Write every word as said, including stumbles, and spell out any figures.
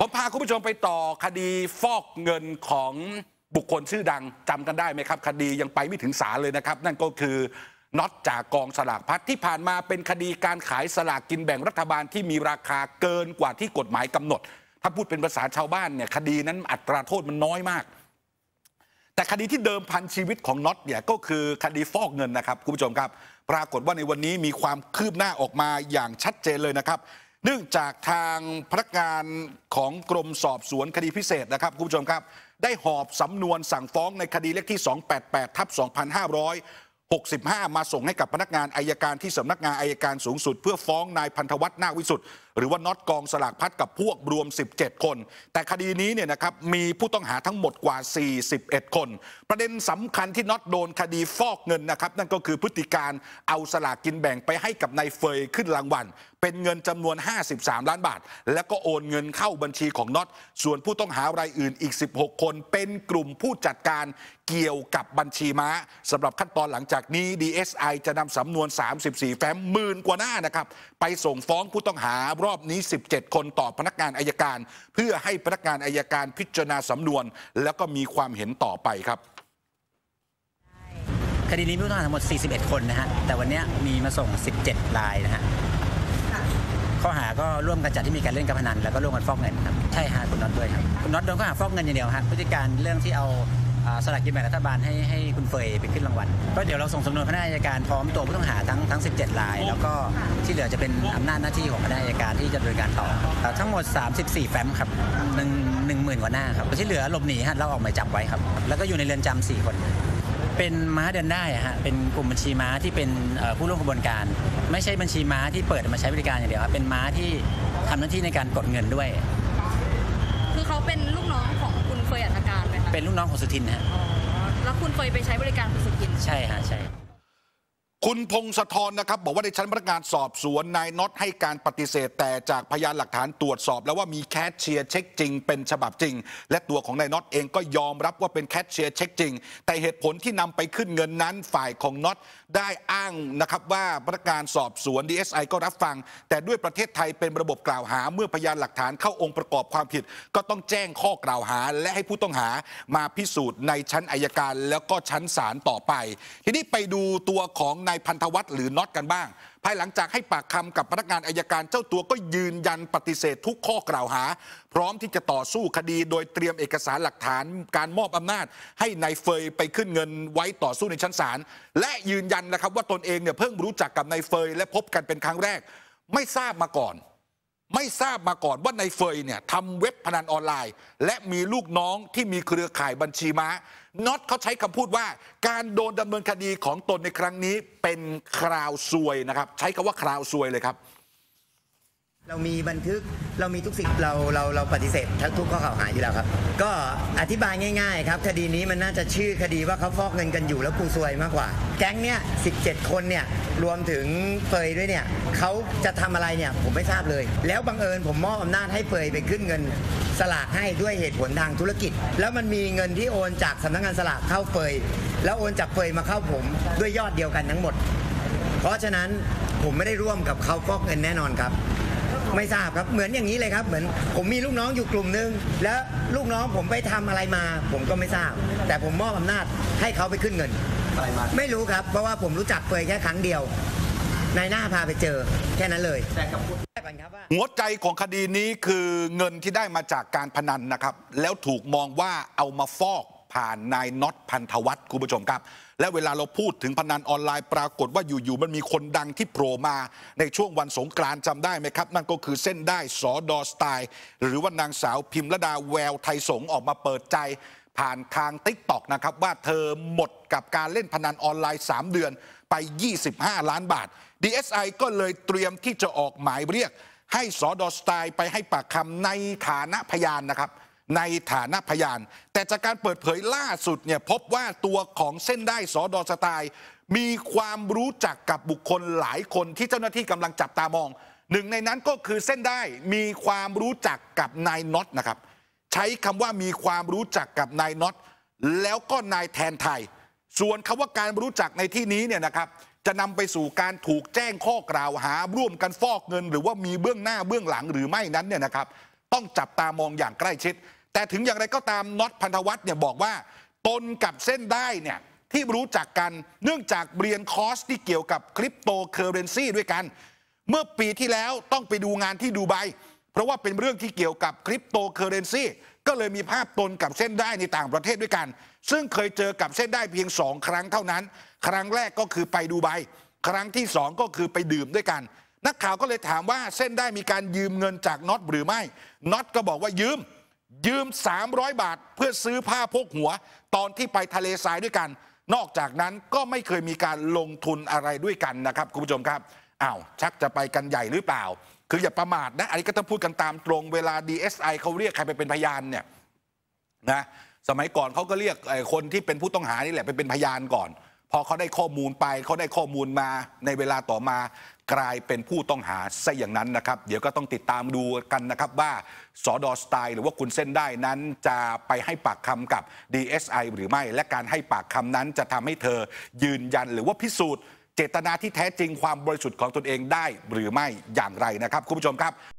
ผมพาคุณผู้ชมไปต่อคดีฟอกเงินของบุคคลชื่อดังจำกันได้ไหมครับคดียังไปไม่ถึงศาลเลยนะครับนั่นก็คือน็อตจากกองสลากพลัดที่ผ่านมาเป็นคดีการขายสลากกินแบ่งรัฐบาลที่มีราคาเกินกว่าที่กฎหมายกำหนดถ้าพูดเป็นภาษาชาวบ้านเนี่ยคดีนั้นอัตราโทษมันน้อยมากแต่คดีที่เดิมพันชีวิตของน็อตเนี่ยก็คือคดีฟอกเงินนะครับคุณผู้ชมครับปรากฏว่าในวันนี้มีความคืบหน้าออกมาอย่างชัดเจนเลยนะครับเนื่องจากทางพนักงานของกรมสอบสวนคดีพิเศษนะครับคุณผู้ชมครับได้หอบสำนวนสั่งฟ้องในคดีเลขที่ สองแปดแปด ทับ สองพันห้าร้อยหกสิบห้า มาส่งให้กับพนักงานอัยการที่สำนักงานอัยการสูงสุดเพื่อฟ้องนายพันธวัฒน์นาควิสุทธิ์หรือว่าน็อตกองสลากพลัดกับพวกรวมสิบเจ็ดคนแต่คดีนี้เนี่ยนะครับมีผู้ต้องหาทั้งหมดกว่าสี่สิบเอ็ดคนประเด็นสำคัญที่น็อตโดนคดีฟอกเงินนะครับนั่นก็คือพฤติการเอาสลากกินแบ่งไปให้กับนายเฟยขึ้นรางวัลเป็นเงินจำนวนห้าสิบสามล้านบาทแล้วก็โอนเงินเข้าบัญชีของน็อตส่วนผู้ต้องหารายอื่นอีกสิบหกคนเป็นกลุ่มผู้จัดการเกี่ยวกับบัญชีม้าสำหรับขั้นตอนหลังจากนี้ ดี เอส ไอ จะนำสำนวนสามสิบสี่แฟ้มหมื่นกว่าหน้านะครับไปส่งฟ้องผู้ต้องหารอบนี้สิบเจ็ดคนต่อพนักงานอัยการเพื่อให้พนักงานอัยการพิจารณาสำนวนแล้วก็มีความเห็นต่อไปครับคดีนี้มีผู้ต้องหาทั้งหมดสี่สิบเอ็ดคนนะฮะแต่วันนี้มีมาส่งสิบเจ็ดรายนะฮะข้อหาก็ร่วมกันจัดที่มีการเล่นการพนันแล้วก็ร่วมกันฟอกเงินครับใช่ฮะคุณน็อตด้วยครับคุณน็อตโดนข้อหาฟอกเงินอย่างเดียวฮะพฤติการเรื่องที่เอาสลากกินแบ่งรัฐบาลให้ให้คุณเฟยไปขึ้นรางวัลก็เดี๋ยวเราส่งสำนวนพนักงานอัยการพร้อมตัวผู้ต้องหาทั้งทั้งสิบเจ็ดรายแล้วก็ที่เหลือจะเป็นอำนาจหน้าที่ของพนักงานอัยการที่จะดำเนินการต่อทั้งหมดสามสิบสี่แฟ้มครับหนึ่งหนึ่งหมื่นกว่าหน้าครับที่เหลือหลบหนีฮะเราออกหมายจับไว้ครับแล้วก็อยู่ในเรือนจำสี่คนเป็นม้าเดินได้ฮะเป็นกลุ่มบัญชีม้าที่เป็นผู้ร่วมกระบวนการไม่ใช่บัญชีม้าที่เปิดมาใช้บริการอย่างเดียวครับเป็นม้าที่ทำหน้าที่ในการกดเงินด้วยคือเขาเป็นลูกน้องของคุณเฟยอัฐการไหมคะเป็นลูกน้องของสุทินฮะอ๋อแล้วคุณเฟยไปใช้บริการคุณสุทินใช่ฮะใช่คุณพงศธรนะครับบอกว่าในชั้นพนักงานสอบสวนนายน็อตให้การปฏิเสธแต่จากพยานหลักฐานตรวจสอบแล้วว่ามีแคชเชียร์เช็คจริงเป็นฉบับจริงและตัวของนายน็อตเองก็ยอมรับว่าเป็นแคชเชียร์เช็คจริงแต่เหตุผลที่นำไปขึ้นเงินนั้นฝ่ายของน็อตได้อ้างนะครับว่าพนักงานสอบสวน ดี เอส ไอ ก็รับฟังแต่ด้วยประเทศไทยเป็นระบบกล่าวหาเมื่อพยานหลักฐานเข้าองค์ประกอบความผิดก็ต้องแจ้งข้อกล่าวหาและให้ผู้ต้องหามาพิสูจน์ในชั้นอัยการแล้วก็ชั้นศาลต่อไปทีนี้ไปดูตัวของนายพันธวัฒน์หรือน็อตกันบ้างภายหลังจากให้ปากคำกับพนักงานอัยการเจ้าตัวก็ยืนยันปฏิเสธทุกข้อกล่าวหาพร้อมที่จะต่อสู้คดีโดยเตรียมเอกสารหลักฐานการมอบอำนาจให้นายเฟยไปขึ้นเงินไว้ต่อสู้ในชั้นศาลและยืนยันนะครับว่าตนเองเนี่ยเพิ่งรู้จักกับนายเฟยและพบกันเป็นครั้งแรกไม่ทราบมาก่อนไม่ทราบมาก่อนว่านายเฟยเนี่ยทำเว็บพนันออนไลน์และมีลูกน้องที่มีเครือข่ายบัญชีม้าน็อตเขาใช้คำพูดว่าการโดนดำเนินคดีของตนในครั้งนี้เป็นคราวซวยนะครับใช้คำว่าคราวซวยเลยครับเรามีบันทึกเรามีทุกสิ่งเราเราเราปฏิเสธทั้งทุกข้อกล่าวหาอยู่แล้วครับก็อธิบายง่ายๆครับคดีนี้มันน่าจะชื่อคดีว่าเขาฟอกเงินกันอยู่แล้วกูซวยมากกว่าแก๊งเนี้ยสิบเจ็ดคนเนี่ยรวมถึงเฟยด้วยเนี่ยเขาจะทำอะไรเนี่ยผมไม่ทราบเลยแล้วบังเอิญผมมอบอำนาจให้เฟยไปขึ้นเงินสลากให้ด้วยเหตุผลทางธุรกิจแล้วมันมีเงินที่โอนจากสำนักงานสลากเข้าเฟยแล้วโอนจากเฟยมาเข้าผมด้วยยอดเดียวกันทั้งหมดเพราะฉะนั้นผมไม่ได้ร่วมกับเขาฟอกเงินแน่นอนครับไม่ทราบครับเหมือนอย่างนี้เลยครับเหมือนผมมีลูกน้องอยู่กลุ่มนึงแล้วลูกน้องผมไปทำอะไรมาผมก็ไม่ทราบแต่ผมมอบอำนาจให้เขาไปขึ้นเงินไม่รู้ครับเพราะว่าผมรู้จักเฟยแค่ครั้งเดียวนายหน้าพาไปเจอแค่นั้นเลยหัวใจของคดีนี้คือเงินที่ได้มาจากการพนันนะครับแล้วถูกมองว่าเอามาฟอกผ่านนายน็อตพันธวัฒน์คุณผู้ชมครับและเวลาเราพูดถึงพนันออนไลน์ปรากฏว่าอยู่ๆมันมีคนดังที่โผล่มาในช่วงวันสงกรานต์จำได้ไหมครับนั่นก็คือเส้นได้สอดอสไตล์หรือว่านางสาวพิมรดาแววไทยสงออกมาเปิดใจผ่านทาง ติ๊กต็อก นะครับว่าเธอหมดกับการเล่นพนันออนไลน์สามเดือนไปยี่สิบห้าล้านบาท ดี เอส ไอ ก็เลยเตรียมที่จะออกหมายเรียกให้สอดอสไตล์ไปให้ปากคำในฐานะพยานนะครับในฐานะพยานแต่จากการเปิดเผยล่าสุดเนี่ยพบว่าตัวของเส้นได้สอดอสไตล์มีความรู้จักกับบุคคลหลายคนที่เจ้าหน้าที่กำลังจับตามองหนึ่งในนั้นก็คือเส้นได้มีความรู้จักกับนายน็อตนะครับใช้คำว่ามีความรู้จักกับนายน็อตแล้วก็นายแทนไทยส่วนคำว่าการรู้จักในที่นี้เนี่ยนะครับจะนำไปสู่การถูกแจ้งข้อกล่าวหาร่วมกันฟอกเงินหรือว่ามีเบื้องหน้าเบื้องหลังหรือไม่นั้นเนี่ยนะครับต้องจับตามองอย่างใกล้ชิดแต่ถึงอย่างไรก็ตามน็อตพันธวัฒน์เนี่ยบอกว่าตนกับเส้นได้เนี่ยที่รู้จักกันเนื่องจากเรียนคอร์สที่เกี่ยวกับคริปโตเคอเรนซีด้วยกันเมื่อปีที่แล้วต้องไปดูงานที่ดูไบเพราะว่าเป็นเรื่องที่เกี่ยวกับคริปโตเคอเรนซีก็เลยมีภาพตนกับเส้นได้ในต่างประเทศด้วยกันซึ่งเคยเจอกับเส้นได้เพียงสองครั้งเท่านั้นครั้งแรกก็คือไปดูไบครั้งที่สองก็คือไปดื่มด้วยกันนักข่าวก็เลยถามว่าเส้นได้มีการยืมเงินจากน็อตหรือไม่น็อตก็บอกว่ายืมยืมสามร้อยบาทเพื่อซื้อผ้าพกหัวตอนที่ไปทะเลทรายด้วยกันนอกจากนั้นก็ไม่เคยมีการลงทุนอะไรด้วยกันนะครับคุณผู้ชมครับอ้าวชักจะไปกันใหญ่หรือเปล่าคืออย่าประมาทนะอันนี้ก็ต้องพูดกันตามตรงเวลา ดี เอส ไอ เขาเรียกใครไปเป็นพยานเนี่ยนะสมัยก่อนเขาก็เรียกคนที่เป็นผู้ต้องหานี่แหละไปเป็นพยานก่อนพอเขาได้ข้อมูลไปเขาได้ข้อมูลมาในเวลาต่อมากลายเป็นผู้ต้องหาซะอย่างนั้นนะครับเดี๋ยวก็ต้องติดตามดูกันนะครับว่าสดสไตล์หรือว่าคุณเส้นได้นั้นจะไปให้ปากคำกับ ดี เอส ไอ หรือไม่และการให้ปากคำนั้นจะทำให้เธอยืนยันหรือว่าพิสูจน์เจตนาที่แท้จริงความบริสุทธิ์ของตนเองได้หรือไม่อย่างไรนะครับคุณผู้ชมครับ